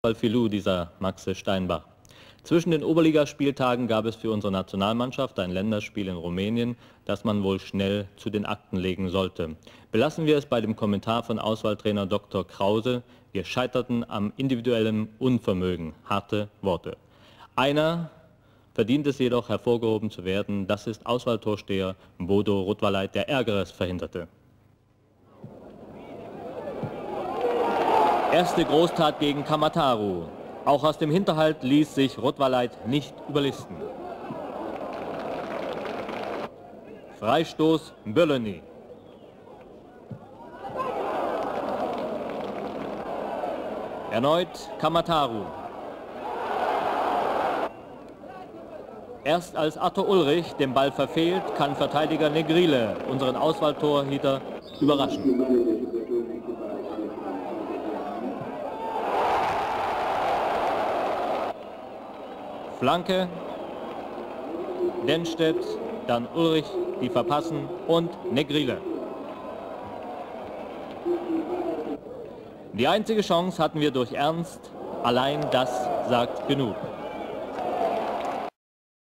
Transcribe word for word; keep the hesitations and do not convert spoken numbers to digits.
Filou, dieser Maxe Steinbach. Zwischen den Oberligaspieltagen gab es für unsere Nationalmannschaft ein Länderspiel in Rumänien, das man wohl schnell zu den Akten legen sollte. Belassen wir es bei dem Kommentar von Auswahltrainer Doktor Krause: Wir scheiterten am individuellen Unvermögen. Harte Worte. Einer verdient es jedoch, hervorgehoben zu werden. Das ist Auswahltorsteher Bodo Rotwaleit, der Ärgeres verhinderte. Erste Großtat gegen Kamataru. Auch aus dem Hinterhalt ließ sich Rotwaleit nicht überlisten. Freistoß Bölöni. Erneut Kamataru. Erst als Arthur Ulrich den Ball verfehlt, kann Verteidiger Negrile unseren Auswahltorhüter überraschen. Flanke, Denstedt, dann Ulrich, die verpassen und Negrile. Die einzige Chance hatten wir durch Ernst, allein das sagt genug.